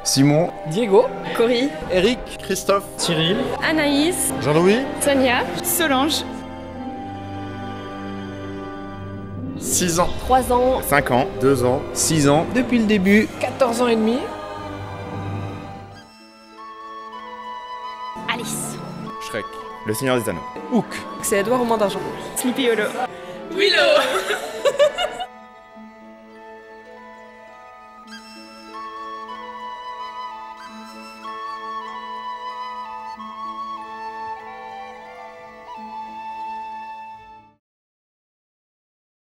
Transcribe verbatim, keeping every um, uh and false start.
Simon, Diego, Cory, Eric, Christophe, Cyril, Anaïs, Jean-Louis, Sonia, Solange, six ans, trois ans, cinq ans, deux ans, six ans, depuis le début, quatorze ans et demi. Alice, Shrek, Le Seigneur des Anneaux. Hook. c'est Edouard Romain d'Argent. Snippy Holo, Willow.